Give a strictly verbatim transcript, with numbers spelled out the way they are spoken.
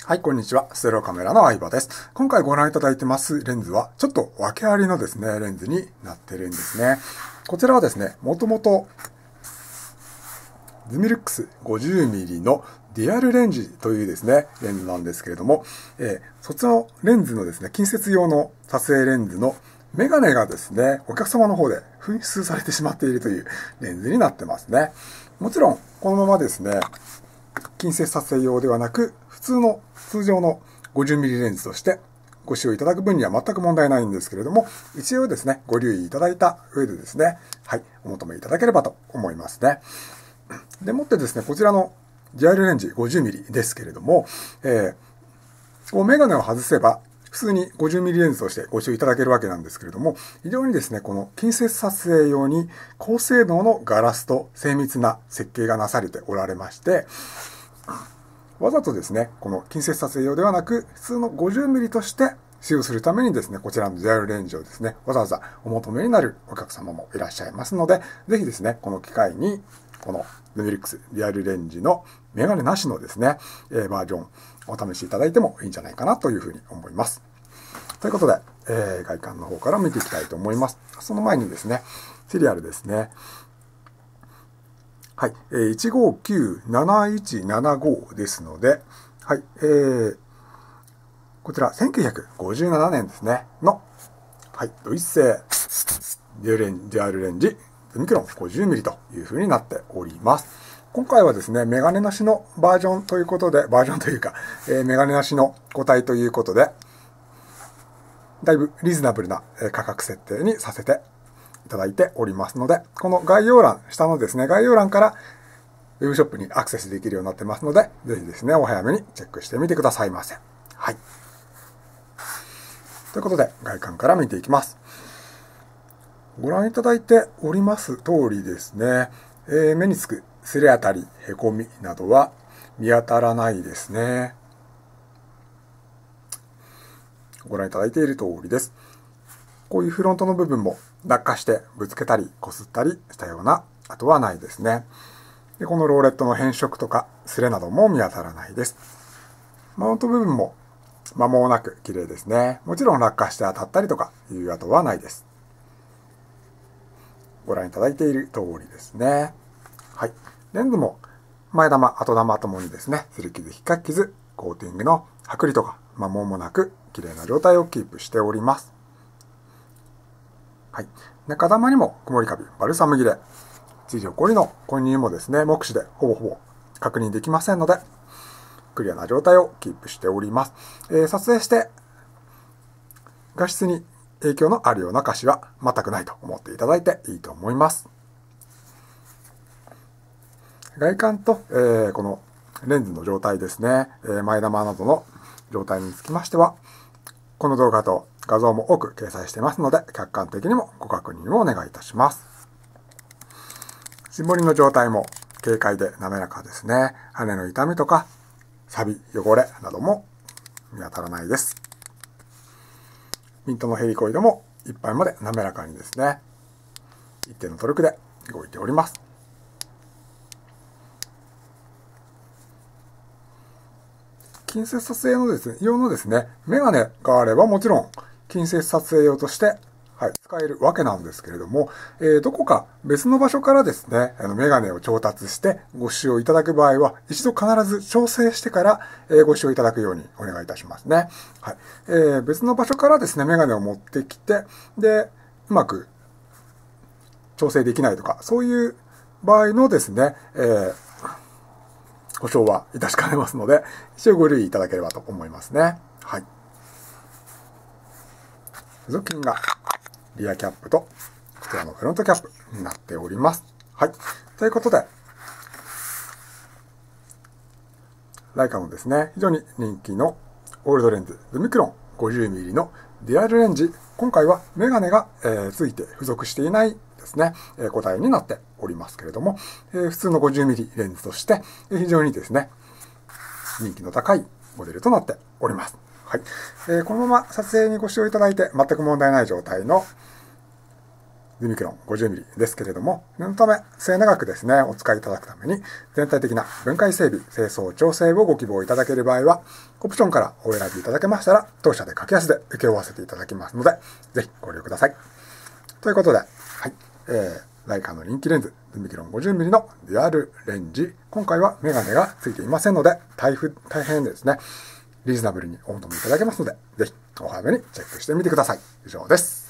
はい、こんにちは。ステレオカメラの相葉です。今回ご覧いただいてますレンズは、ちょっと訳ありのですね、レンズになってるんですね。こちらはですね、もともと、ズミルックス ごじゅうミリ のデュアルレンジというですね、レンズなんですけれども、えー、そっちのレンズのですね、近接用の撮影レンズのメガネがですね、お客様の方で紛失されてしまっているというレンズになってますね。もちろん、このままですね、近接撮影用ではなく、普通の通常の ごじゅうミリ レンズとしてご使用いただく分には全く問題ないんですけれども、一応ですね、ご留意いただいた上でですね、はい、お求めいただければと思いますね。でもってですね、こちらのデュアルレンジ ごじゅうミリ ですけれども、えー、こうメガネを外せば、普通に ごじゅうミリ レンズとしてご使用いただけるわけなんですけれども、非常にですね、この近接撮影用に高性能のガラスと精密な設計がなされておられまして、わざとですね、この近接撮影用ではなく、普通の ごじゅうミリ として使用するためにですね、こちらのデュアルレンジをですね、わざわざお求めになるお客様もいらっしゃいますので、ぜひですね、この機会に、このズミルックスデュアルレンジのメガネなしのですね、バージョンお試しいただいてもいいんじゃないかなというふうに思います。ということで、えー、外観の方から見ていきたいと思います。その前にですね、シリアルですね。はい、いちごきゅうなないちななごですので、はい、えー、こちらせんきゅうひゃくごじゅうななねんですね、の、はい、ドイツ製デュアルレンジズミクロン ごじゅうミリ という風になっております。今回はですね、メガネなしのバージョンということで、バージョンというか、えー、メガネなしの個体ということで、だいぶリーズナブルな価格設定にさせていただいておりますので、この概要欄、下のですね、概要欄からウェブショップにアクセスできるようになってますので、ぜひですね、お早めにチェックしてみてくださいませ。はい。ということで、外観から見ていきます。ご覧いただいております通りですね、えー、目につくすれ当たり、へこみなどは見当たらないですね。ご覧いただいている通りです。こういうフロントの部分も落下してぶつけたり擦ったりしたような跡はないですね。で、このローレットの変色とか擦れなども見当たらないです。マウント部分も摩耗なく綺麗ですね。もちろん落下して当たったりとかいう跡はないです。ご覧いただいている通りですね。はい。レンズも前玉、後玉ともにですね、擦り傷、引っかき傷、コーティングの剥離とか摩耗もなく綺麗な状態をキープしております。はい。中玉にも曇りカビ、バルサム切れ、地上こりの混入もですね、目視でほぼほぼ確認できませんので、クリアな状態をキープしております。えー、撮影して画質に影響のあるような箇所は全くないと思っていただいていいと思います。外観と、えー、このレンズの状態ですね、えー、前玉などの状態につきましては、この動画と画像も多く掲載していますので、客観的にもご確認をお願いいたします。絞りの状態も軽快で滑らかですね。羽の傷みとか、錆、汚れなども見当たらないです。ミントのヘリコイドもいっぱいまで滑らかにですね、一定のトルクで動いております。近接撮影のですね、用のですね、メガネがあればもちろん近接撮影用としてはい、使えるわけなんですけれども、えー、どこか別の場所からですね、あのメガネを調達してご使用いただく場合は、一度必ず調整してから、えー、ご使用いただくようにお願いいたしますね。はい。えー、別の場所からですね、メガネを持ってきて、で、うまく調整できないとか、そういう場合のですね、えー、保証は致しかねますので、一応ご留意いただければと思いますね。はい。付属品がリアキャップと、こちらのフロントキャップになっております。はい。ということで、ライカのですね、非常に人気のオールドレンズ、ズミクロン ごじゅうミリ のデュアルレンジ。今回はメガネが、えー、ついて付属していないですね、えー、個体になっておりますけれども、えー、普通の ごじゅうミリ レンズとして、えー、非常にですね、人気の高いモデルとなっております。はい。えー、このまま撮影にご使用いただいて全く問題ない状態のズミクロン ごじゅうミリ ですけれども、念のため末永くですね、お使いいただくために、全体的な分解整備、清掃、調整をご希望いただける場合は、オプションからお選びいただけましたら、当社で格安で請け負わせていただきますので、ぜひご利用ください。ということで、はい、えー、ライカの人気レンズ、ズミクロン ごじゅうミリ のデュアルレンジ、今回はメガネがついていませんので、大変大変ですね、リーズナブルにお求めいただけますので、ぜひお早めにチェックしてみてください。以上です。